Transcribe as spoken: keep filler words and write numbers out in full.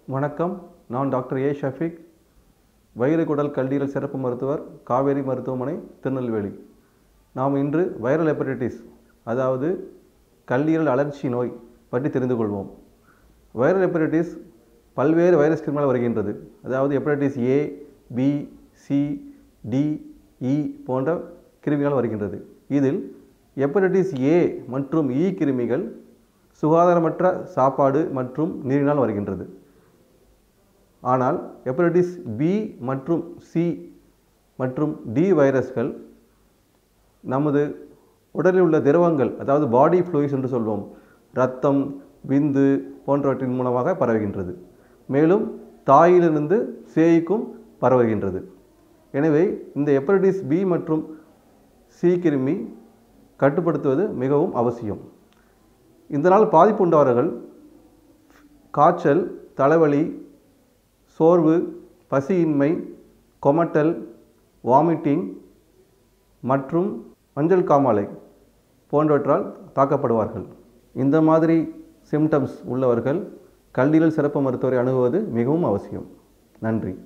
வணக்கம். நான் doctor A Shafique, வயிறு குடல் கல்லீரல் சிறப்பு மருத்துவர், காவேரி மருத்துவமனை, திருநெல்வேலி. நாம் இன்று வைரல் ஹெப்படைட்டிஸ் அதாவது கல்லீரல் அழற்சி நோய் பற்றி தெரிந்து கொள்வோம். வைரல் ஹெப்படைட்டிஸ் பல்வேறு வைரஸ் கிருமிகளால் வருகின்றது. அதாவது hepatitis A, B, C, D, E போன்ற கிருமிகளால் வருகின்றது. இதில் ஹெப்படைட்டிஸ் ஏ மற்றும் இ கிருமிகள் சுகாதாரமற்ற சாப்பாடு மற்றும் நீரினால் வருகின்றது. ஆனால் ஹெப்படைட்டிஸ் பி மற்றும் சி மற்றும் டி வைரஸ்கள் நமது உடலில் உள்ள திரவங்கள், அதாவது பாடி ஃப்ளூயிட்ஸ் என்று சொல்வோம், இரத்தம், விந்து போன்றவற்றின் மூலமாக பரவுகின்றது. மேலும் தாயிலிருந்து சேய்க்கும் பரவுகின்றது. எனவே இந்த ஹெப்படைட்டிஸ் பி மற்றும் சி கிருமி கட்டுப்படுத்துவது மிகவும் அவசியம். இதனால் பாதிப்பு உண்டவர்கள் காய்ச்சல், தலைவலி, சோர்வு, பசியின்மை, கொமட்டல், வாமிட்டிங் மற்றும் மஞ்சள் காமாலை போன்றவற்றால் தாக்கப்படுவார்கள். இந்த மாதிரி சிம்டம்ஸ் உள்ளவர்கள் கல்லீரல் சிறப்பு மருத்துவரை அணுகுவது மிகவும் அவசியம். நன்றி.